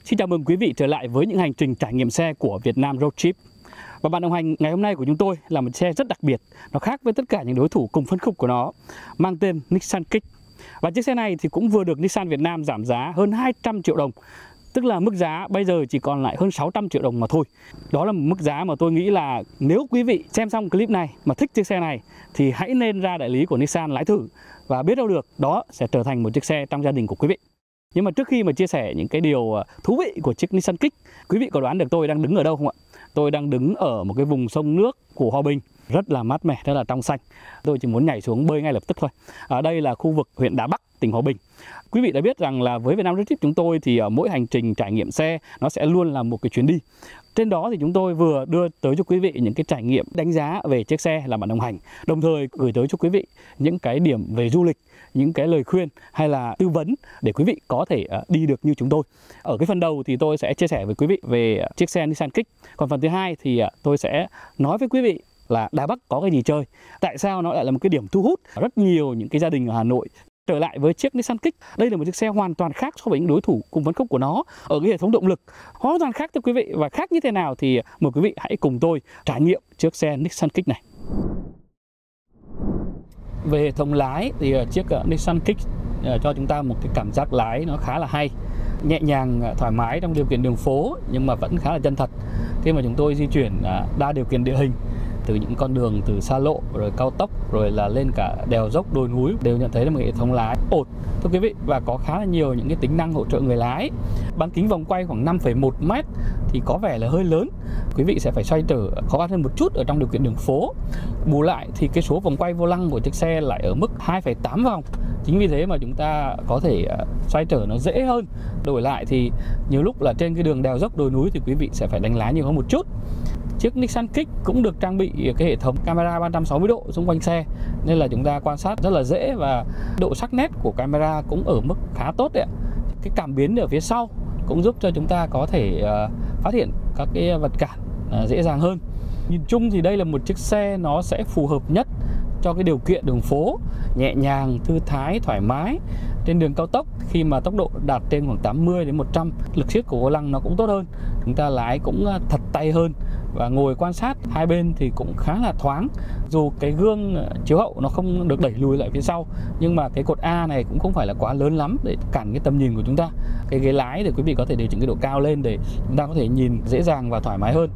Xin chào mừng quý vị trở lại với những hành trình trải nghiệm xe của Việt Nam Road Trip. Và bạn đồng hành ngày hôm nay của chúng tôi là một xe rất đặc biệt. Nó khác với tất cả những đối thủ cùng phân khúc của nó, mang tên Nissan Kicks. Và chiếc xe này thì cũng vừa được Nissan Việt Nam giảm giá hơn 200 triệu đồng. Tức là mức giá bây giờ chỉ còn lại hơn 600 triệu đồng mà thôi. Đó là một mức giá mà tôi nghĩ là nếu quý vị xem xong clip này mà thích chiếc xe này thì hãy nên ra đại lý của Nissan lái thử. Và biết đâu được đó sẽ trở thành một chiếc xe trong gia đình của quý vị. Nhưng mà trước khi mà chia sẻ những cái điều thú vị của chiếc Nissan Kicks, quý vị có đoán được tôi đang đứng ở đâu không ạ? Tôi đang đứng ở một cái vùng sông nước của Hòa Bình, rất là mát mẻ, rất là trong xanh. Tôi chỉ muốn nhảy xuống bơi ngay lập tức thôi. Ở đây là khu vực huyện Đà Bắc, tỉnh Hòa Bình. Quý vị đã biết rằng là với Việt Nam Road Trip chúng tôi thì mỗi hành trình trải nghiệm xe nó sẽ luôn là một cái chuyến đi. Trên đó thì chúng tôi vừa đưa tới cho quý vị những cái trải nghiệm đánh giá về chiếc xe là bạn đồng hành, đồng thời gửi tới cho quý vị những cái điểm về du lịch, những cái lời khuyên hay là tư vấn để quý vị có thể đi được như chúng tôi. Ở cái phần đầu thì tôi sẽ chia sẻ với quý vị về chiếc xe Nissan Kicks. Còn phần thứ hai thì tôi sẽ nói với quý vị là Đà Bắc có cái gì chơi, tại sao nó lại là một cái điểm thu hút rất nhiều những cái gia đình ở Hà Nội. Trở lại với chiếc Nissan Kicks, đây là một chiếc xe hoàn toàn khác so với những đối thủ cùng phân khúc của nó ở cái hệ thống động lực, hoàn toàn khác thưa quý vị. Và khác như thế nào thì mời quý vị hãy cùng tôi trải nghiệm chiếc xe Nissan Kicks này. Về hệ thống lái thì chiếc Nissan Kicks cho chúng ta một cái cảm giác lái nó khá là hay, nhẹ nhàng, thoải mái trong điều kiện đường phố nhưng mà vẫn khá là chân thật khi mà chúng tôi di chuyển đa điều kiện địa hình, từ những con đường từ xa lộ rồi cao tốc rồi là lên cả đèo dốc đồi núi, đều nhận thấy là một hệ thống lái ổn thưa quý vị, và có khá là nhiều những cái tính năng hỗ trợ người lái. Bán kính vòng quay khoảng 5,1 m thì có vẻ là hơi lớn, quý vị sẽ phải xoay trở khó khăn hơn một chút ở trong điều kiện đường phố. Bù lại thì cái số vòng quay vô lăng của chiếc xe lại ở mức 2,8 vòng. Chính vì thế mà chúng ta có thể xoay trở nó dễ hơn. Đổi lại thì nhiều lúc là trên cái đường đèo dốc đồi núi thì quý vị sẽ phải đánh lái nhiều hơn một chút. Chiếc Nissan Kicks cũng được trang bị cái hệ thống camera 360 độ xung quanh xe, nên là chúng ta quan sát rất là dễ và độ sắc nét của camera cũng ở mức khá tốt đấy ạ. Cái cảm biến ở phía sau cũng giúp cho chúng ta có thể phát hiện các cái vật cản dễ dàng hơn. Nhìn chung thì đây là một chiếc xe nó sẽ phù hợp nhất cho cái điều kiện đường phố, nhẹ nhàng, thư thái, thoải mái. Trên đường cao tốc khi mà tốc độ đạt trên khoảng 80 đến 100, lực siết của vô lăng nó cũng tốt hơn, chúng ta lái cũng thật tay hơn và ngồi quan sát hai bên thì cũng khá là thoáng. Dù cái gương chiếu hậu nó không được đẩy lùi lại phía sau, nhưng mà cái cột A này cũng không phải là quá lớn lắm để cản cái tầm nhìn của chúng ta. Cái ghế lái thì quý vị có thể điều chỉnh cái độ cao lên để chúng ta có thể nhìn dễ dàng và thoải mái hơn.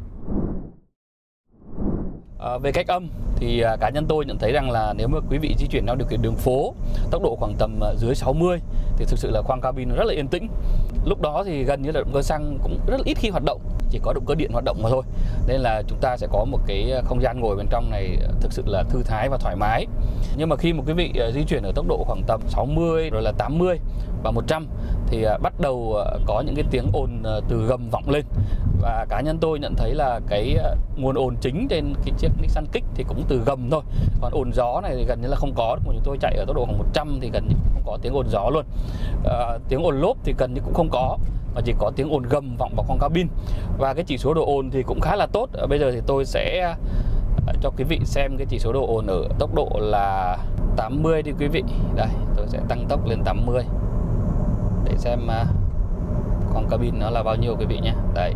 Về cách âm thì cá nhân tôi nhận thấy rằng là nếu mà quý vị di chuyển theo điều kiện đường phố, tốc độ khoảng tầm dưới 60 thì thực sự là khoang cabin nó rất là yên tĩnh. Lúc đó thì gần như là động cơ xăng cũng rất là ít khi hoạt động, chỉ có động cơ điện hoạt động mà thôi. Nên là chúng ta sẽ có một cái không gian ngồi bên trong này thực sự là thư thái và thoải mái. Nhưng mà khi một quý vị di chuyển ở tốc độ khoảng tầm 60 rồi là 80 và 100 thì bắt đầu có những cái tiếng ồn từ gầm vọng lên. Và cá nhân tôi nhận thấy là cái nguồn ồn chính trên cái chiếc Nissan Kicks thì cũng từ gầm thôi. Còn ồn gió này thì gần như là không có. Chúng tôi chạy ở tốc độ khoảng 100 thì gần như không có tiếng ồn gió luôn. Tiếng ồn lốp thì gần như cũng không có, mà chỉ có tiếng ồn gầm vọng vào khoang cabin. Và cái chỉ số độ ồn thì cũng khá là tốt. Bây giờ thì tôi sẽ cho quý vị xem cái chỉ số độ ồn ở tốc độ là 80 đi quý vị. Đây, tôi sẽ tăng tốc lên 80 để xem khoang cabin nó là bao nhiêu quý vị nhé. Đây.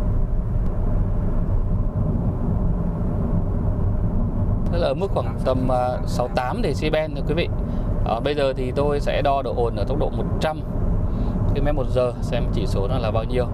Tức là ở mức khoảng tầm 68 decibel thôi quý vị. Bây giờ thì tôi sẽ đo độ ồn ở tốc độ 100 km/h xem chỉ số nó là bao nhiêu.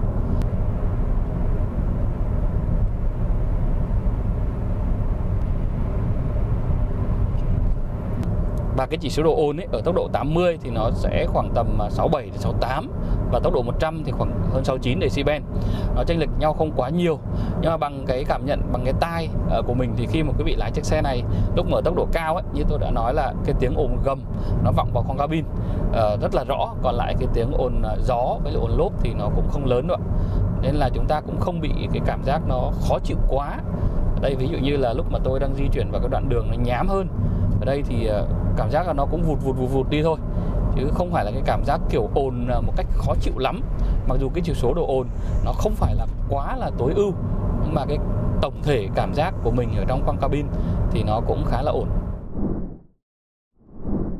Và cái chỉ số độ ồn ấy ở tốc độ 80 thì nó sẽ khoảng tầm 67 đến 68, và tốc độ 100 thì khoảng hơn 69 decibel. Nó chênh lệch nhau không quá nhiều. Nhưng mà bằng cái cảm nhận, bằng cái tai của mình thì khi mà quý vị lái chiếc xe này lúc mà ở tốc độ cao ấy, như tôi đã nói là cái tiếng ồn gầm nó vọng vào khoang cabin rất là rõ. Còn lại cái tiếng ồn gió với ồn lốp thì nó cũng không lớn nữa. Nên là chúng ta cũng không bị cái cảm giác nó khó chịu quá. Ở đây ví dụ như là lúc mà tôi đang di chuyển vào cái đoạn đường nó nhám hơn, ở đây thì cảm giác là nó cũng vụt đi thôi, chứ không phải là cái cảm giác kiểu ồn một cách khó chịu lắm. Mặc dù cái chỉ số độ ồn nó không phải là quá là tối ưu, nhưng mà cái tổng thể cảm giác của mình ở trong khoang cabin thì nó cũng khá là ổn.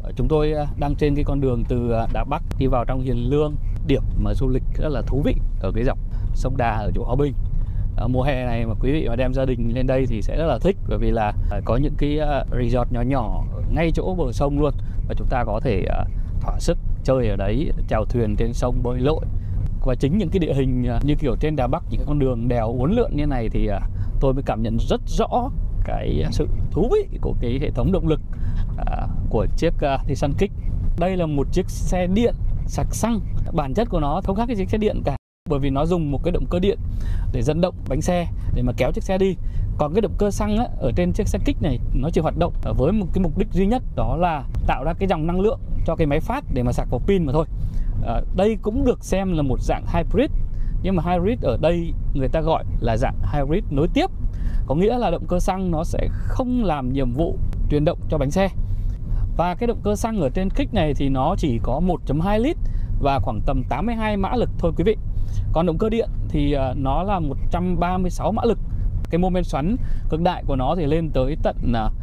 Chúng tôi đang trên cái con đường từ Đà Bắc đi vào trong Hiền Lương, điểm mà du lịch rất là thú vị ở cái dọc sông Đà ở chỗ Hòa Bình. Mùa hè này mà quý vị mà đem gia đình lên đây thì sẽ rất là thích, bởi vì là có những cái resort nhỏ nhỏ ngay chỗ bờ sông luôn, và chúng ta có thể thỏa sức chơi ở đấy, chèo thuyền trên sông, bơi lội. Và chính những cái địa hình như kiểu trên Đà Bắc, những con đường đèo uốn lượn như này thì tôi mới cảm nhận rất rõ cái sự thú vị của cái hệ thống động lực của chiếc Nissan Kick. Đây là một chiếc xe điện sạc xăng, bản chất của nó không khác cái chiếc xe điện cả, bởi vì nó dùng một cái động cơ điện để dẫn động bánh xe để mà kéo chiếc xe đi. Còn cái động cơ xăng á, ở trên chiếc xe Kick này nó chỉ hoạt động với một cái mục đích duy nhất, đó là tạo ra cái dòng năng lượng cho cái máy phát để mà sạc vào pin mà thôi. Đây cũng được xem là một dạng hybrid, nhưng mà hybrid ở đây người ta gọi là dạng hybrid nối tiếp, có nghĩa là động cơ xăng nó sẽ không làm nhiệm vụ truyền động cho bánh xe. Và cái động cơ xăng ở trên Kick này thì nó chỉ có 1.2 lít và khoảng tầm 82 mã lực thôi quý vị. Còn động cơ điện thì nó là 136 mã lực. Cái mô men xoắn cực đại của nó thì lên tới tận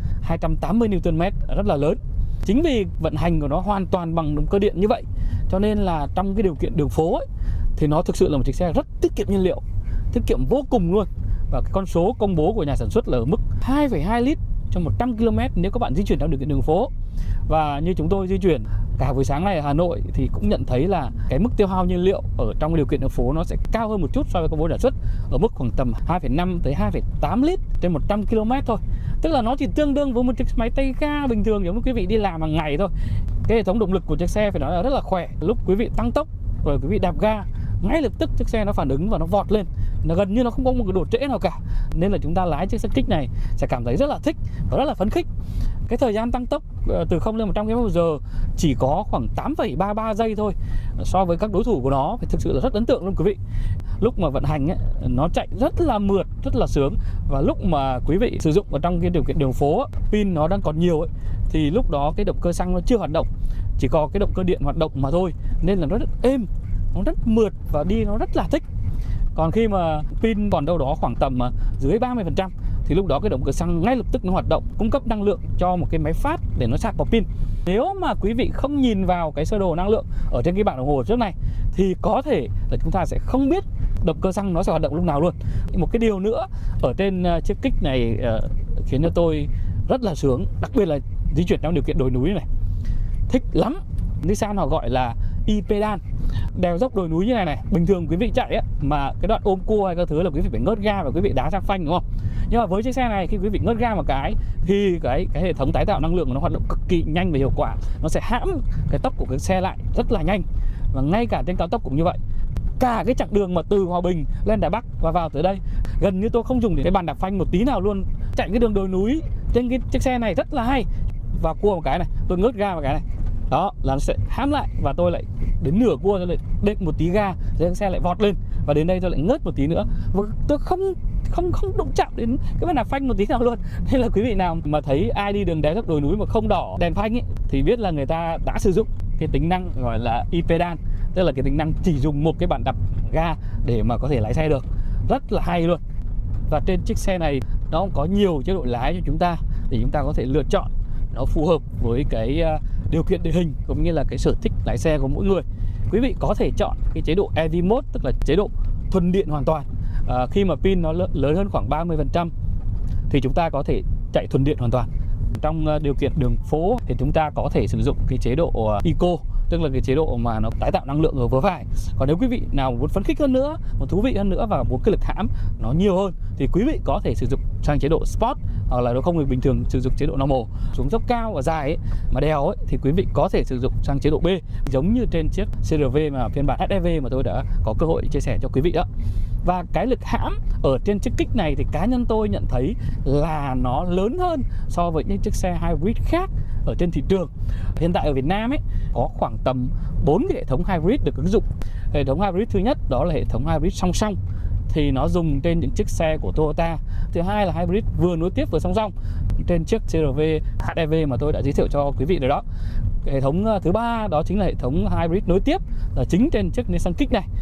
280 Nm, rất là lớn. Chính vì vận hành của nó hoàn toàn bằng động cơ điện như vậy, cho nên là trong cái điều kiện đường phố ấy, thì nó thực sự là một chiếc xe rất tiết kiệm nhiên liệu, tiết kiệm vô cùng luôn. Và cái con số công bố của nhà sản xuất là ở mức 2,2 lít cho 100 km nếu các bạn di chuyển trong điều kiện đường phố. Và như chúng tôi di chuyển cả buổi sáng này ở Hà Nội thì cũng nhận thấy là cái mức tiêu hao nhiên liệu ở trong điều kiện đường phố nó sẽ cao hơn một chút so với công bố sản xuất, ở mức khoảng tầm 2,5 tới 2,8 lít trên 100 km thôi. Tức là nó chỉ tương đương với một chiếc máy tay ga bình thường giống như quý vị đi làm hàng ngày thôi. Cái hệ thống động lực của chiếc xe phải nói là rất là khỏe. Lúc quý vị tăng tốc rồi quý vị đạp ga, ngay lập tức chiếc xe nó phản ứng và nó vọt lên, nó gần như nó không có một cái độ trễ nào cả. Nên là chúng ta lái chiếc xe Kick này sẽ cảm thấy rất là thích và rất là phấn khích. Cái thời gian tăng tốc từ 0 lên 100 km/h chỉ có khoảng 8,33 giây thôi. So với các đối thủ của nó thì thực sự là rất ấn tượng luôn quý vị. Lúc mà vận hành ấy, nó chạy rất là mượt, rất là sướng. Và lúc mà quý vị sử dụng ở trong cái điều kiện đường phố, pin nó đang còn nhiều ấy, thì lúc đó cái động cơ xăng nó chưa hoạt động, chỉ có cái động cơ điện hoạt động mà thôi. Nên là nó rất êm, nó rất mượt và đi nó rất là thích. Còn khi mà pin còn đâu đó khoảng tầm dưới 30% thì lúc đó cái động cơ xăng ngay lập tức nó hoạt động, cung cấp năng lượng cho một cái máy phát để nó sạc vào pin. Nếu mà quý vị không nhìn vào cái sơ đồ năng lượng ở trên cái bảng đồng hồ trước này thì có thể là chúng ta sẽ không biết động cơ xăng nó sẽ hoạt động lúc nào luôn. Một cái điều nữa ở trên chiếc Kick này khiến cho tôi rất là sướng, đặc biệt là di chuyển trong điều kiện đồi núi này, thích lắm. Nissan họ gọi là e-pedal. Đèo dốc đồi núi như này này, bình thường quý vị chạy á, mà cái đoạn ôm cua hay các thứ là quý vị phải ngớt ga và quý vị đá sang phanh, đúng không? Nhưng mà với chiếc xe này khi quý vị ngớt ga một cái thì cái hệ thống tái tạo năng lượng của nó hoạt động cực kỳ nhanh và hiệu quả. Nó sẽ hãm cái tốc của cái xe lại rất là nhanh. Và ngay cả trên cao tốc cũng như vậy. Cả cái chặng đường mà từ Hòa Bình lên Đà Bắc và vào tới đây, gần như tôi không dùng đến cái bàn đạp phanh một tí nào luôn. Chạy cái đường đồi núi trên cái chiếc xe này rất là hay. Vào cua một cái này, tôi ngớt ga một cái này, đó là nó sẽ hãm lại và tôi lại đến nửa cua tôi lại đệm một tí ga, rồi xe lại vọt lên và đến đây tôi lại ngớt một tí nữa và tôi không đụng chạm đến cái bàn đạp phanh một tí nào luôn. Nên là quý vị nào mà thấy ai đi đường đèo dốc đồi núi mà không đỏ đèn phanh ấy thì biết là người ta đã sử dụng cái tính năng gọi là e-pedal, tức là cái tính năng chỉ dùng một cái bàn đạp ga để mà có thể lái xe được, rất là hay luôn. Và trên chiếc xe này nó cũng có nhiều chế độ lái cho chúng ta để chúng ta có thể lựa chọn nó phù hợp với cái điều kiện địa hình cũng như là cái sở thích lái xe của mỗi người. Quý vị có thể chọn cái chế độ EV Mode, tức là chế độ thuần điện hoàn toàn. Khi mà pin nó lớn hơn khoảng 30% thì chúng ta có thể chạy thuần điện hoàn toàn. Trong điều kiện đường phố thì chúng ta có thể sử dụng cái chế độ Eco, tức là cái chế độ mà nó tái tạo năng lượng ở vừa phải. Còn nếu quý vị nào muốn phấn khích hơn nữa, muốn thú vị hơn nữa và muốn cái lực hãm nó nhiều hơn thì quý vị có thể sử dụng sang chế độ Sport, hoặc là nếu không thì bình thường sử dụng chế độ normal. Xuống dốc cao và dài ấy, mà đèo ấy, thì quý vị có thể sử dụng sang chế độ B, giống như trên chiếc CR-V mà phiên bản HRV mà tôi đã có cơ hội chia sẻ cho quý vị đó. Và cái lực hãm ở trên chiếc Kick này thì cá nhân tôi nhận thấy là nó lớn hơn so với những chiếc xe hybrid khác ở trên thị trường. Hiện tại ở Việt Nam ấy có khoảng tầm 4 cái hệ thống hybrid được ứng dụng. Hệ thống hybrid thứ nhất đó là hệ thống hybrid song song, thì nó dùng trên những chiếc xe của Toyota. Thứ hai là hybrid vừa nối tiếp vừa song song trên chiếc CR-V HRV mà tôi đã giới thiệu cho quý vị rồi đó. Hệ thống thứ ba đó chính là hệ thống hybrid nối tiếp là chính trên chiếc Nissan Kick này.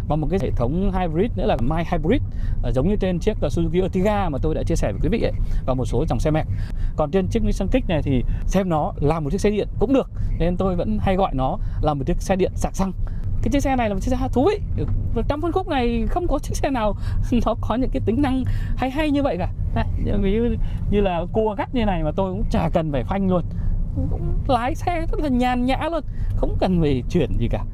và một cái hệ thống hybrid nữa là My Hybrid, giống như trên chiếc Suzuki Ertiga mà tôi đã chia sẻ với quý vị ấy, và một số dòng xe Max. Còn trên chiếc Nissan Kick này thì xem nó là một chiếc xe điện cũng được, nên tôi vẫn hay gọi nó là một chiếc xe điện sạc xăng. Cái chiếc xe này là một chiếc xe thú vị. Trong phân khúc này không có chiếc xe nào nó có những cái tính năng hay như vậy cả. Đây, ví dụ như là cua gắt như này mà tôi cũng chả cần phải phanh luôn, cũng lái xe rất là nhàn nhã luôn, không cần phải chuyển gì cả.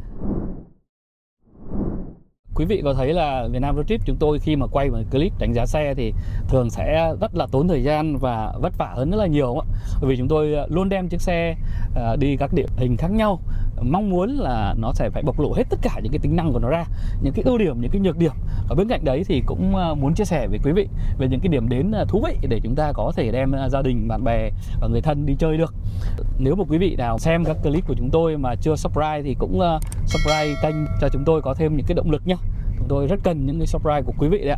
Quý vị có thấy là Vietnam Road Trip chúng tôi khi mà quay một clip đánh giá xe thì thường sẽ rất là tốn thời gian và vất vả hơn rất là nhiều không ạ? Bởi vì chúng tôi luôn đem chiếc xe đi các địa hình khác nhau, mong muốn là nó sẽ phải bộc lộ hết tất cả những cái tính năng của nó ra, những cái ưu điểm, những cái nhược điểm. Ở bên cạnh đấy thì cũng muốn chia sẻ với quý vị về những cái điểm đến thú vị để chúng ta có thể đem gia đình, bạn bè và người thân đi chơi được. Nếu mà quý vị nào xem các clip của chúng tôi mà chưa subscribe thì cũng subscribe kênh cho chúng tôi có thêm những cái động lực nhé. Chúng tôi rất cần những cái subscribe của quý vị đấy ạ.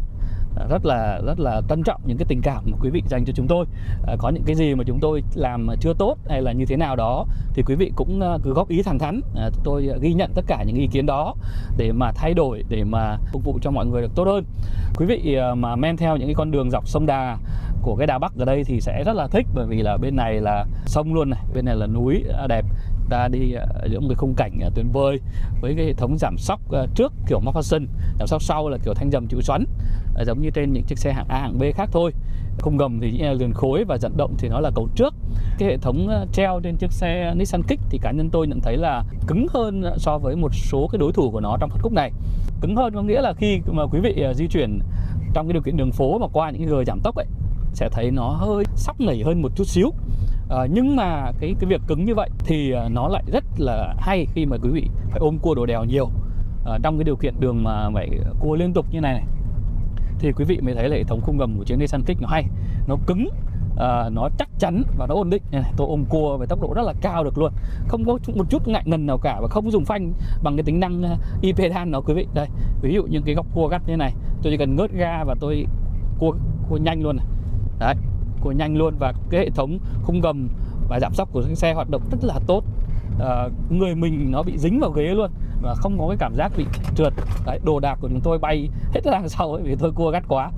Rất là trân trọng những cái tình cảm mà quý vị dành cho chúng tôi. Có những cái gì mà chúng tôi làm chưa tốt hay là như thế nào đó thì quý vị cũng cứ góp ý thẳng thắn. Tôi ghi nhận tất cả những ý kiến đó để mà thay đổi, để mà phục vụ cho mọi người được tốt hơn. Quý vị mà men theo những cái con đường dọc sông Đà của cái Đà Bắc ở đây thì sẽ rất là thích, bởi vì là bên này là sông luôn này, bên này là núi đẹp. Ta đi giữa một cái khung cảnh tuyệt vời với cái hệ thống giảm sóc trước kiểu McPherson, giảm sóc sau là kiểu thanh dầm chịu xoắn, giống như trên những chiếc xe hạng A, hạng B khác thôi. Khung gầm thì liền khối và dẫn động thì nó là cầu trước. Cái hệ thống treo trên chiếc xe Nissan Kick thì cá nhân tôi nhận thấy là cứng hơn so với một số cái đối thủ của nó trong phân khúc này. Cứng hơn có nghĩa là khi mà quý vị di chuyển trong cái điều kiện đường phố mà qua những cái gờ giảm tốc ấy, sẽ thấy nó hơi sóc nảy hơn một chút xíu. Nhưng mà cái việc cứng như vậy thì nó lại rất là hay khi mà quý vị phải ôm cua đồ đèo nhiều. Trong cái điều kiện đường mà phải cua liên tục như này thì quý vị mới thấy là hệ thống khung gầm của chiếc Nissan Kick nó hay, nó cứng, nó chắc chắn và nó ổn định. Tôi ôm cua với tốc độ rất là cao được luôn, không có một chút ngại ngần nào cả, và không dùng phanh bằng cái tính năng e-pedal đó quý vị. Đây, ví dụ những cái góc cua gắt như này, tôi chỉ cần ngớt ga và tôi cua nhanh luôn này. Đấy, cua nhanh luôn, và cái hệ thống khung gầm và giảm sóc của chiếc xe hoạt động rất là tốt. Người mình nó bị dính vào ghế luôn và không có cái cảm giác bị trượt. Đấy, đồ đạc của chúng tôi bay hết ra đằng sau ấy, vì tôi cua gắt quá.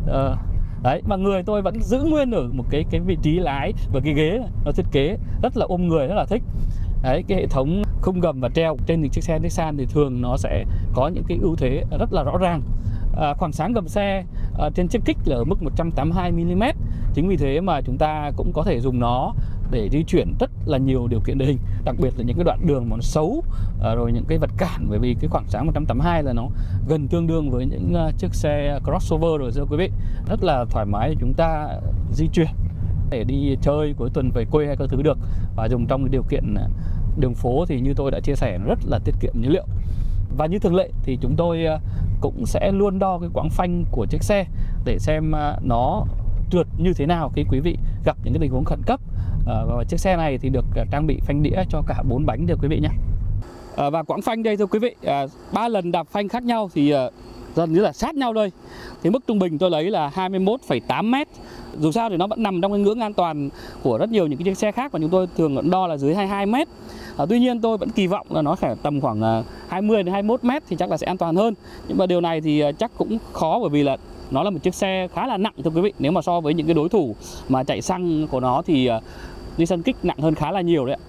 Đấy, mà người tôi vẫn giữ nguyên ở một cái vị trí lái, và cái ghế nó thiết kế rất là ôm người, rất là thích. Đấy, cái hệ thống khung gầm và treo trên những chiếc xe Nissan thì thường nó sẽ có những cái ưu thế rất là rõ ràng. Khoảng sáng gầm xe trên chiếc Kick là ở mức 182mm. Chính vì thế mà chúng ta cũng có thể dùng nó để di chuyển rất là nhiều điều kiện địa hình, đặc biệt là những cái đoạn đường mà nó xấu, rồi những cái vật cản, bởi vì cái khoảng sáng 182 là nó gần tương đương với những chiếc xe crossover rồi thưa quý vị. Rất là thoải mái để chúng ta di chuyển để đi chơi cuối tuần về quê hay các thứ được, và dùng trong cái điều kiện đường phố thì như tôi đã chia sẻ rất là tiết kiệm nhiên liệu. Và như thường lệ thì chúng tôi cũng sẽ luôn đo cái quãng phanh của chiếc xe để xem nó trượt như thế nào khi quý vị gặp những cái tình huống khẩn cấp. Và chiếc xe này thì được trang bị phanh đĩa cho cả 4 bánh thưa quý vị nhé. Và quãng phanh đây thưa quý vị, 3 lần đạp phanh khác nhau thì gần như là sát nhau đây. Thì mức trung bình tôi lấy là 21,8m. Dù sao thì nó vẫn nằm trong cái ngưỡng an toàn của rất nhiều những cái chiếc xe khác, và chúng tôi thường đo là dưới 22m. Tuy nhiên tôi vẫn kỳ vọng là nó sẽ tầm khoảng 20 đến 21m thì chắc là sẽ an toàn hơn. Nhưng mà điều này thì chắc cũng khó, bởi vì là nó là một chiếc xe khá là nặng thưa quý vị. Nếu mà so với những cái đối thủ mà chạy xăng của nó thì Nissan Kick nặng hơn khá là nhiều đấy ạ.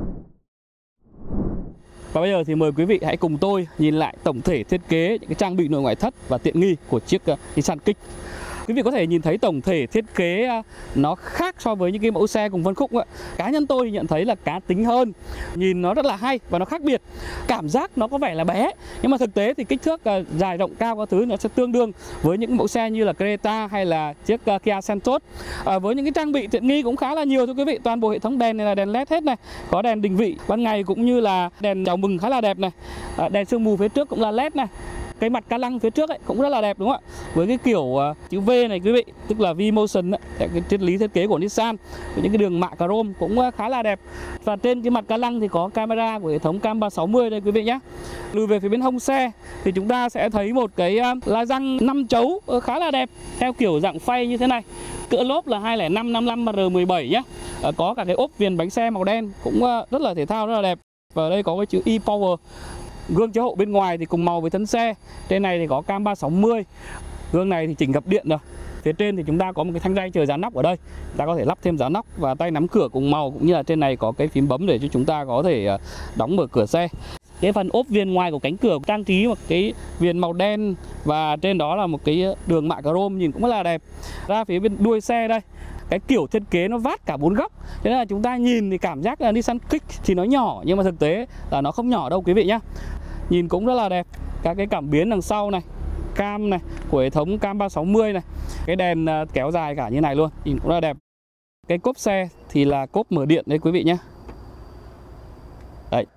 Và bây giờ thì mời quý vị hãy cùng tôi nhìn lại tổng thể thiết kế, những cái trang bị nội ngoại thất và tiện nghi của chiếc Nissan Kick. Quý vị có thể nhìn thấy tổng thể thiết kế nó khác so với những cái mẫu xe cùng phân khúc ạ. Cá nhân tôi thì nhận thấy là cá tính hơn, nhìn nó rất là hay và nó khác biệt. Cảm giác nó có vẻ là bé, nhưng mà thực tế thì kích thước dài rộng cao các thứ nó sẽ tương đương với những mẫu xe như là Creta hay là chiếc Kia Seltos. Với những cái trang bị tiện nghi cũng khá là nhiều thưa quý vị. Toàn bộ hệ thống đèn này là đèn LED hết này, có đèn định vị ban ngày cũng như là đèn chào mừng khá là đẹp này. Đèn sương mù phía trước cũng là LED này. Cái mặt ca lăng phía trước ấy cũng rất là đẹp đúng không ạ? Với cái kiểu chữ V này quý vị, tức là V-Motion ấy, cái triết lý thiết kế của Nissan, với những cái đường mạ chrome cũng khá là đẹp. Và trên cái mặt ca lăng thì có camera của hệ thống Cam 360 đây quý vị nhé. Lùi về phía bên hông xe thì chúng ta sẽ thấy một cái la răng 5 chấu khá là đẹp theo kiểu dạng phay như thế này. Cỡ lốp là 205 55 R17 nhé. Có cả cái ốp viền bánh xe màu đen cũng rất là thể thao, rất là đẹp. Và ở đây có cái chữ e-Power. Gương chiếu hậu bên ngoài thì cùng màu với thân xe. Trên này thì có cam 360. Gương này thì chỉnh gập điện rồi. Phía trên thì chúng ta có một cái thanh ray chờ dán nóc ở đây. Ta có thể lắp thêm dán nóc và tay nắm cửa cùng màu, cũng như là trên này có cái phím bấm để cho chúng ta có thể đóng mở cửa xe. Cái phần ốp viền ngoài của cánh cửa trang trí một cái viền màu đen và trên đó là một cái đường mạ chrome nhìn cũng rất là đẹp. Ra phía bên đuôi xe đây, cái kiểu thiết kế nó vát cả 4 góc. Thế nên là chúng ta nhìn thì cảm giác là Nissan Kick thì nó nhỏ, nhưng mà thực tế là nó không nhỏ đâu quý vị nhé. Nhìn cũng rất là đẹp. Các cái cảm biến đằng sau này, cam này của hệ thống cam 360 này, cái đèn kéo dài cả như này luôn, nhìn cũng là đẹp. Cái cốp xe thì là cốp mở điện đấy quý vị nhé. Đấy.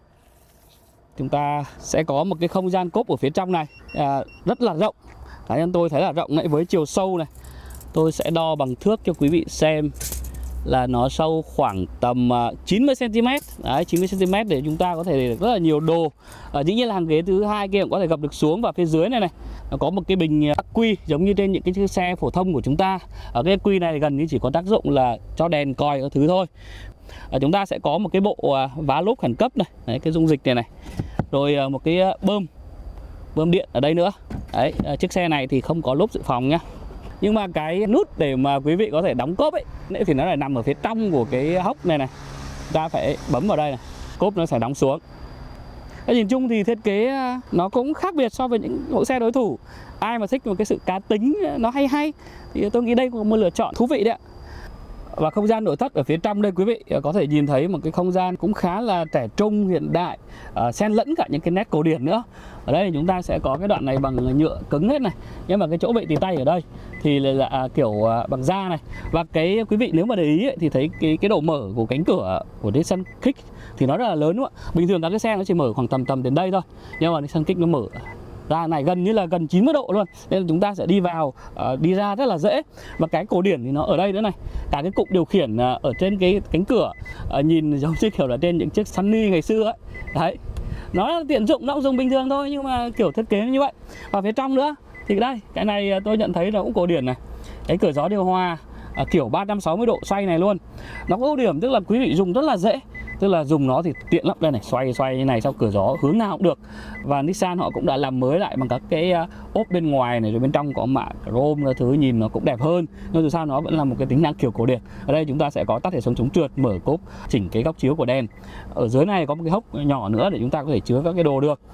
Chúng ta sẽ có một cái không gian cốp ở phía trong này rất là rộng. Cá nhân tôi thấy là rộng đấy. Với chiều sâu này, tôi sẽ đo bằng thước cho quý vị xem là nó sâu khoảng tầm 90 cm. Đấy, 90 cm để chúng ta có thể để được rất là nhiều đồ. Dĩ nhiên là hàng ghế thứ hai kia cũng có thể gập được xuống. Và phía dưới này nó có một cái bình ắc quy giống như trên những cái chiếc xe phổ thông của chúng ta. Ở cái ắc quy này gần như chỉ có tác dụng là cho đèn còi các thứ thôi. Chúng ta sẽ có một cái bộ vá lốp khẩn cấp này. Đấy, cái dung dịch này rồi một cái bơm điện ở đây nữa. Đấy, chiếc xe này thì không có lốp dự phòng nhá. Nhưng mà cái nút để mà quý vị có thể đóng cốp ấy thì nó lại nằm ở phía trong của cái hốc này. Ta phải bấm vào đây này, cốp nó sẽ đóng xuống. Nhìn chung thì thiết kế nó cũng khác biệt so với những mẫu xe đối thủ. Ai mà thích một cái sự cá tính nó hay thì tôi nghĩ đây cũng là một lựa chọn thú vị đấy ạ. Và không gian nội thất ở phía trong đây quý vị có thể nhìn thấy một cái không gian cũng khá là trẻ trung, hiện đại, xen lẫn cả những cái nét cổ điển nữa. Ở đây chúng ta sẽ có cái đoạn này bằng nhựa cứng hết này, nhưng mà cái chỗ bệ tì tay ở đây thì là kiểu bằng da này. Và cái quý vị nếu mà để ý thì thấy cái độ mở của cánh cửa của Nissan Kick thì nó rất là lớn đúng không ạ? Bình thường các cái xe nó chỉ mở khoảng tầm đến đây thôi, nhưng mà Nissan Kick nó mở ra này gần như là gần 90 độ luôn, nên là chúng ta sẽ đi vào đi ra rất là dễ. Và cái cổ điển thì nó ở đây nữa này, cả cái cụm điều khiển ở trên cái cánh cửa nhìn giống như kiểu là trên những chiếc Sunny ngày xưa ấy. Đấy, nó là tiện dụng, nó cũng dùng bình thường thôi, nhưng mà kiểu thiết kế như vậy. Và phía trong nữa thì đây, cái này tôi nhận thấy nó cũng cổ điển này, cái cửa gió điều hòa kiểu 360 độ xoay này luôn. Nó có ưu điểm tức là quý vị dùng rất là dễ, tức là dùng nó thì tiện lắm. Đây này, xoay như này, sau cửa gió hướng nào cũng được. Và Nissan họ cũng đã làm mới lại bằng các cái ốp bên ngoài này, rồi bên trong có mạ chrome các thứ, nhìn nó cũng đẹp hơn. Nhưng dù sao nó vẫn là một cái tính năng kiểu cổ điển. Ở đây chúng ta sẽ có tắt hệ thống chống trượt, mở cốp, chỉnh cái góc chiếu của đèn. Ở dưới này có một cái hốc nhỏ nữa để chúng ta có thể chứa các cái đồ được.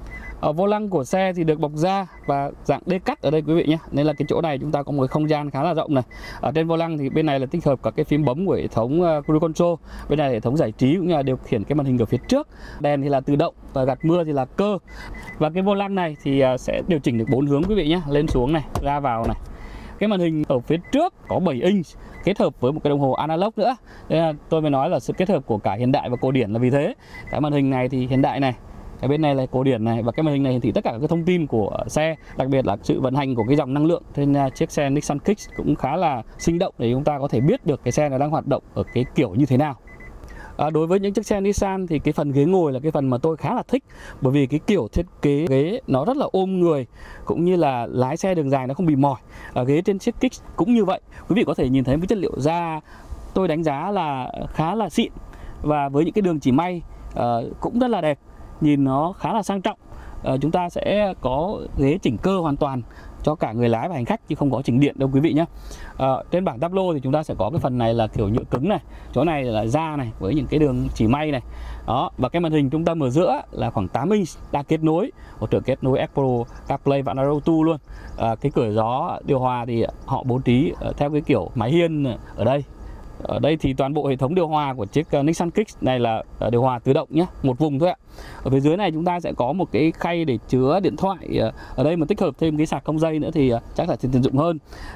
Ở vô lăng của xe thì được bọc da và dạng đê cắt ở đây quý vị nhé, nên là cái chỗ này chúng ta có một cái không gian khá là rộng này. Ở trên vô lăng thì bên này là tích hợp các cái phím bấm của hệ thống cruise control, bên này là hệ thống giải trí cũng như là điều khiển cái màn hình ở phía trước. Đèn thì là tự động và gạt mưa thì là cơ. Và cái vô lăng này thì sẽ điều chỉnh được 4 hướng quý vị nhé, lên xuống này, ra vào này. Cái màn hình ở phía trước có 7 inch kết hợp với một cái đồng hồ analog nữa. Nên là tôi mới nói là sự kết hợp của cả hiện đại và cổ điển là vì thế. Cái màn hình này thì hiện đại này, cái bên này là cổ điển này, và cái màn hình này thì tất cả các thông tin của xe, đặc biệt là sự vận hành của cái dòng năng lượng trên chiếc xe Nissan Kick cũng khá là sinh động để chúng ta có thể biết được cái xe này đang hoạt động ở cái kiểu như thế nào. Đối với những chiếc xe Nissan thì cái phần ghế ngồi là cái phần mà tôi khá là thích, bởi vì cái kiểu thiết kế ghế nó rất là ôm người, cũng như là lái xe đường dài nó không bị mỏi. Ghế trên chiếc Kick cũng như vậy, quý vị có thể nhìn thấy cái chất liệu da tôi đánh giá là khá là xịn, và với những cái đường chỉ may cũng rất là đẹp, nhìn nó khá là sang trọng. Chúng ta sẽ có ghế chỉnh cơ hoàn toàn cho cả người lái và hành khách, chứ không có chỉnh điện đâu quý vị nhé. Trên bảng táp lô thì chúng ta sẽ có cái phần này là kiểu nhựa cứng này, chỗ này là da này với những cái đường chỉ may này. Đó, và cái màn hình trung tâm ở giữa là khoảng 8 inch, đã kết nối, hỗ trợ kết nối Apple CarPlay và Android Auto luôn. Cái cửa gió điều hòa thì họ bố trí theo cái kiểu mái hiên ở đây. Ở đây thì toàn bộ hệ thống điều hòa của chiếc Nissan Kick này là điều hòa tự động nhé, một vùng thôi ạ. Ở phía dưới này chúng ta sẽ có một cái khay để chứa điện thoại. Ở đây mà tích hợp thêm cái sạc không dây nữa thì chắc là sẽ tiện dụng hơn.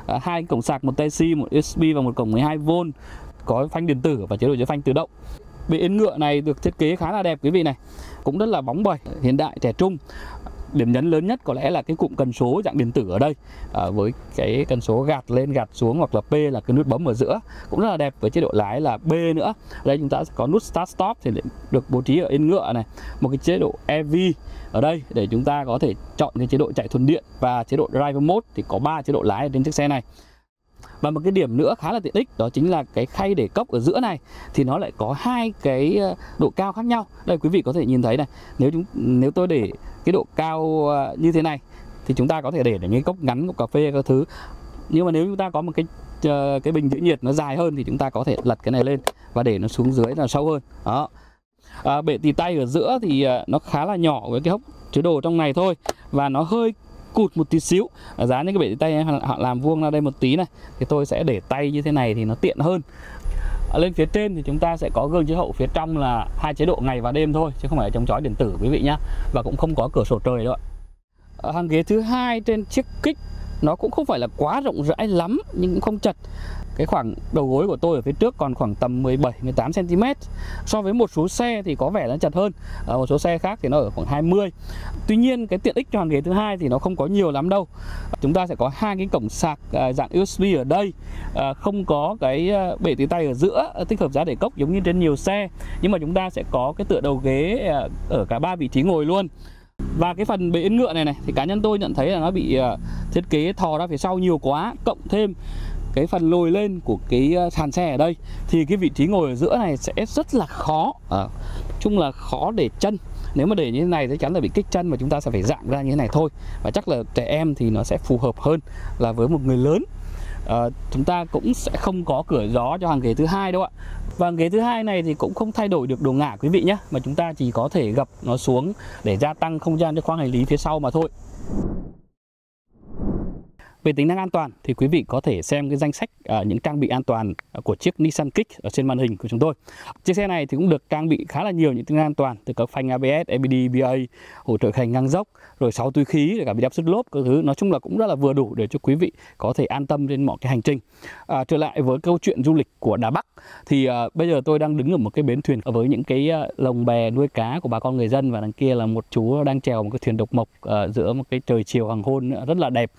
2 cổng sạc, một Type-C, một USB và một cổng 12V. Có phanh điện tử và chế độ chữa phanh tự động. Bệ yên ngựa này được thiết kế khá là đẹp quý vị này, cũng rất là bóng bẩy, hiện đại, trẻ trung. Điểm nhấn lớn nhất có lẽ là cái cụm cần số dạng điện tử ở đây, với cái cần số gạt lên gạt xuống, hoặc là P là cái nút bấm ở giữa, cũng rất là đẹp. Với chế độ lái là B nữa. Ở đây chúng ta sẽ có nút Start Stop thì được bố trí ở yên ngựa này. Một cái chế độ EV ở đây để chúng ta có thể chọn cái chế độ chạy thuần điện, và chế độ Driver Mode thì có 3 chế độ lái ở trên chiếc xe này. Và một cái điểm nữa khá là tiện ích đó chính là cái khay để cốc ở giữa này thì nó lại có hai cái độ cao khác nhau. Đây quý vị có thể nhìn thấy này, nếu tôi để cái độ cao như thế này thì chúng ta có thể để những cốc ngắn, cốc cà phê các thứ. Nhưng mà nếu chúng ta có một cái bình giữ nhiệt nó dài hơn thì chúng ta có thể lật cái này lên và để nó xuống dưới là sâu hơn. Đó. Bể tì tay ở giữa thì nó khá là nhỏ với cái hốc chứa đồ trong này thôi, và nó hơi cụt một tí xíu. Giá những cái bể tì tay họ làm vuông ra đây một tí này thì tôi sẽ để tay như thế này thì nó tiện hơn. Lên phía trên thì chúng ta sẽ có gương chiếu hậu phía trong là 2 chế độ ngày và đêm thôi, chứ không phải là chống chói điện tử quý vị nhá. Và cũng không có cửa sổ trời đâu ạ. Hàng ghế thứ hai trên chiếc Kicks nó cũng không phải là quá rộng rãi lắm nhưng cũng không chật. Cái khoảng đầu gối của tôi ở phía trước còn khoảng tầm 17-18 cm. So với một số xe thì có vẻ nó chật hơn, một số xe khác thì nó ở khoảng 20. Tuy nhiên cái tiện ích cho hàng ghế thứ hai thì nó không có nhiều lắm đâu. Chúng ta sẽ có hai cái cổng sạc dạng USB ở đây, không có cái bể tì tay ở giữa tích hợp giá để cốc giống như trên nhiều xe, nhưng mà chúng ta sẽ có cái tựa đầu ghế ở cả 3 vị trí ngồi luôn. Và cái phần bệ yên ngựa này thì cá nhân tôi nhận thấy là nó bị thiết kế thò ra phía sau nhiều quá, cộng thêm cái phần lồi lên của cái sàn xe ở đây thì cái vị trí ngồi ở giữa này sẽ rất là khó, chung là khó để chân. Nếu mà để như thế này chắc chắn là bị kích chân và chúng ta sẽ phải dạng ra như thế này thôi. Và chắc là trẻ em thì nó sẽ phù hợp hơn là với một người lớn. Chúng ta cũng sẽ không có cửa gió cho hàng ghế thứ hai đâu ạ. Và ghế thứ hai này thì cũng không thay đổi được độ ngả quý vị nhé, mà chúng ta chỉ có thể gập nó xuống để gia tăng không gian cho khoang hành lý phía sau mà thôi. Về tính năng an toàn thì quý vị có thể xem cái danh sách những trang bị an toàn của chiếc Nissan Kicks ở trên màn hình của chúng tôi. Chiếc xe này thì cũng được trang bị khá là nhiều những tính năng an toàn, từ các phanh ABS, EBD, BA, hỗ trợ hành ngang dốc, rồi 6 túi khí, rồi cả bị áp suất lốp, các thứ. Nói chung là cũng rất là vừa đủ để cho quý vị có thể an tâm trên mọi cái hành trình. Trở lại với câu chuyện du lịch của Đà Bắc thì bây giờ tôi đang đứng ở một cái bến thuyền với những cái lồng bè nuôi cá của bà con người dân, và đằng kia là một chú đang chèo một cái thuyền độc mộc giữa một cái trời chiều hoàng hôn rất là đẹp.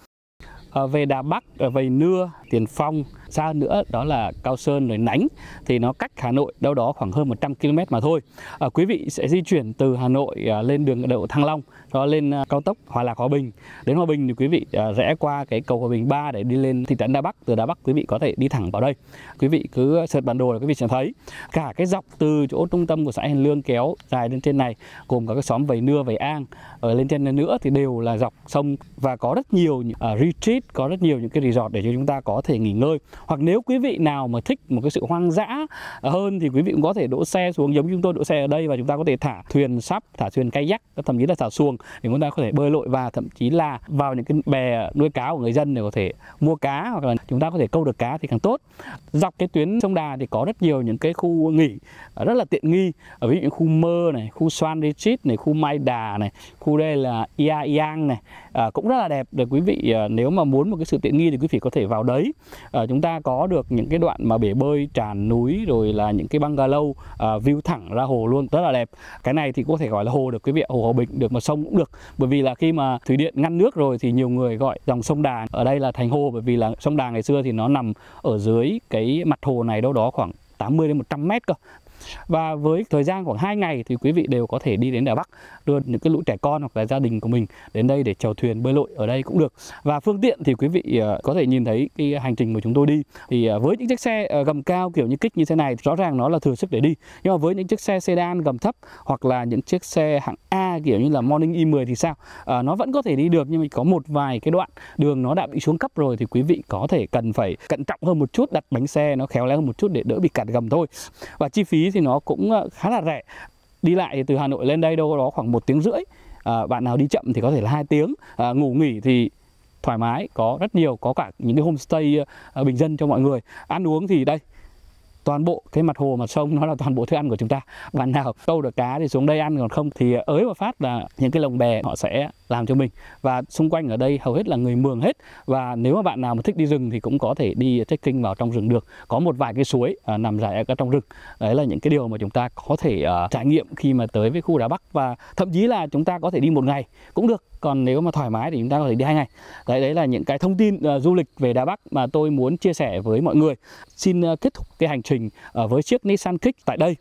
Về Đà Bắc, về Nưa, Tiền Phong, xa nữa đó là Cao Sơn rồi Nánh thì nó cách Hà Nội đâu đó khoảng hơn 100 km mà thôi. Quý vị sẽ di chuyển từ Hà Nội lên đường đậu Thăng Long, đó lên cao tốc Hòa Lạc Hòa Bình. Đến Hòa Bình thì quý vị rẽ qua cái cầu Hòa Bình 3 để đi lên thị trấn Đà Bắc. Từ Đà Bắc quý vị có thể đi thẳng vào đây. Quý vị cứ search bản đồ là quý vị sẽ thấy cả cái dọc từ chỗ trung tâm của xã Hiền Lương kéo dài lên trên này, gồm cả các xóm Vầy Nưa, Vầy An ở lên trên nữa thì đều là dọc sông, và có rất nhiều retreat, có rất nhiều những cái resort để cho chúng ta có thể nghỉ ngơi. Hoặc nếu quý vị nào mà thích một cái sự hoang dã hơn thì quý vị cũng có thể đỗ xe xuống giống như chúng tôi đỗ xe ở đây, và chúng ta có thể thả thuyền sắp, thả thuyền kayak, thậm chí là thả xuồng để chúng ta có thể bơi lội, và thậm chí là vào những cái bè nuôi cá của người dân để có thể mua cá, hoặc là chúng ta có thể câu được cá thì càng tốt. Dọc cái tuyến sông Đà thì có rất nhiều những cái khu nghỉ rất là tiện nghi, ở ví dụ như khu Mơ này, khu Swan Retreat này, khu Mai Đà này, khu đây là Ia Yang này, cũng rất là đẹp để quý vị nếu mà muốn một cái sự tiện nghi thì quý vị có thể vào đấy. Chúng ta có được những cái đoạn mà bể bơi tràn núi, rồi là những cái bungalow view thẳng ra hồ luôn, rất là đẹp. Cái này thì có thể gọi là hồ được quý vị, hồ Hòa Bình được, mà sông cũng được, bởi vì là khi mà thủy điện ngăn nước rồi thì nhiều người gọi dòng sông Đà ở đây là thành hồ, bởi vì là sông Đà ngày xưa thì nó nằm ở dưới cái mặt hồ này đâu đó khoảng 80 đến 100 mét cơ. Và với thời gian khoảng 2 ngày thì quý vị đều có thể đi đến Đà Bắc, đưa những cái lũ trẻ con hoặc là gia đình của mình đến đây để chèo thuyền bơi lội ở đây cũng được. Và phương tiện thì quý vị có thể nhìn thấy cái hành trình của chúng tôi đi, thì với những chiếc xe gầm cao kiểu như Kicks như thế này thì rõ ràng nó là thừa sức để đi. Nhưng mà với những chiếc xe sedan gầm thấp hoặc là những chiếc xe hạng A kiểu như là Morning i10 thì sao? Nó vẫn có thể đi được, nhưng mà có một vài cái đoạn đường nó đã bị xuống cấp rồi thì quý vị có thể cần phải cẩn trọng hơn một chút, đặt bánh xe nó khéo léo hơn một chút để đỡ bị cạt gầm thôi. Và chi phí thì nó cũng khá là rẻ. Đi lại thì từ Hà Nội lên đây đâu đó khoảng 1 tiếng rưỡi. Bạn nào đi chậm thì có thể là 2 tiếng. Ngủ nghỉ thì thoải mái, có rất nhiều, có cả những cái homestay bình dân cho mọi người. Ăn uống thì đây, toàn bộ cái mặt hồ, mặt sông nó là toàn bộ thức ăn của chúng ta. Bạn nào câu được cá thì xuống đây ăn, còn không thì ới và phát là những cái lồng bè họ sẽ làm cho mình. Và xung quanh ở đây hầu hết là người Mường hết. Và nếu mà bạn nào mà thích đi rừng thì cũng có thể đi trekking vào trong rừng được. Có một vài cái suối nằm rải ở trong rừng. Đấy là những cái điều mà chúng ta có thể trải nghiệm khi mà tới với khu Đà Bắc. Và thậm chí là chúng ta có thể đi 1 ngày cũng được. Còn nếu mà thoải mái thì chúng ta có thể đi 2 ngày. Đấy là những cái thông tin du lịch về Đà Bắc mà tôi muốn chia sẻ với mọi người. Xin kết thúc cái hành trình với chiếc Nissan Kicks tại đây.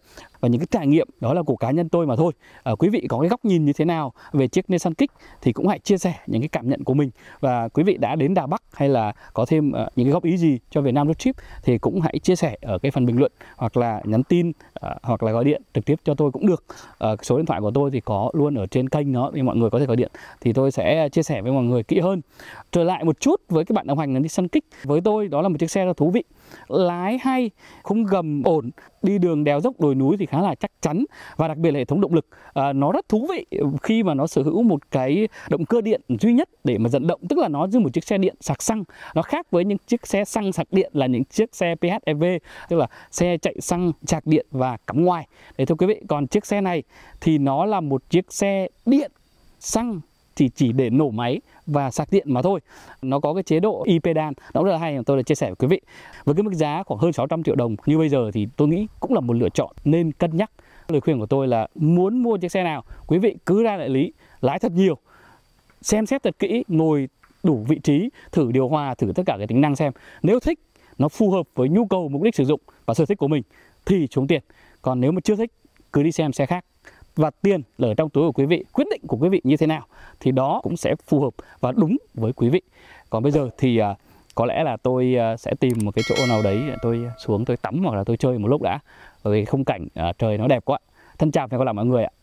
và những cái trải nghiệm đó là của cá nhân tôi mà thôi. Quý vị có cái góc nhìn như thế nào về chiếc Nissan Kick thì cũng hãy chia sẻ những cái cảm nhận của mình. Và quý vị đã đến Đà Bắc hay là có thêm những cái góp ý gì cho Việt Nam Road Trip thì cũng hãy chia sẻ ở cái phần bình luận, hoặc là nhắn tin, hoặc là gọi điện trực tiếp cho tôi cũng được. Số điện thoại của tôi thì có luôn ở trên kênh đó, thì mọi người có thể gọi điện thì tôi sẽ chia sẻ với mọi người kỹ hơn. Trở lại một chút với cái bạn đồng hành là Nissan Kick, với tôi đó là một chiếc xe rất thú vị, lái hay, khung gầm ổn, đi đường đèo dốc đồi núi thì khá là chắc chắn, và đặc biệt là hệ thống động lực nó rất thú vị khi mà nó sở hữu một cái động cơ điện duy nhất để mà dẫn động, tức là nó như một chiếc xe điện sạc xăng. Nó khác với những chiếc xe xăng sạc điện là những chiếc xe PHEV, tức là xe chạy xăng sạc điện và cắm ngoài. Đấy thưa quý vị, còn chiếc xe này thì nó là một chiếc xe điện xăng chỉ để nổ máy và sạc điện mà thôi. Nó có cái chế độ e-pedal, nó rất là hay, tôi đã chia sẻ với quý vị. Với cái mức giá khoảng hơn 600 triệu đồng như bây giờ thì tôi nghĩ cũng là một lựa chọn nên cân nhắc. Lời khuyên của tôi là muốn mua chiếc xe nào, quý vị cứ ra đại lý, lái thật nhiều, xem xét thật kỹ, ngồi đủ vị trí, thử điều hòa, thử tất cả cái tính năng xem. Nếu thích, nó phù hợp với nhu cầu, mục đích sử dụng và sở thích của mình thì trúng tiền. Còn nếu mà chưa thích, cứ đi xem xe khác. Và tiền là ở trong túi của quý vị, quyết định của quý vị như thế nào thì đó cũng sẽ phù hợp và đúng với quý vị. Còn bây giờ thì có lẽ là tôi sẽ tìm một cái chỗ nào đấy tôi xuống tôi tắm hoặc là tôi chơi một lúc đã, bởi vì khung cảnh trời nó đẹp quá. Thân chào và hẹn gặp lại mọi người ạ.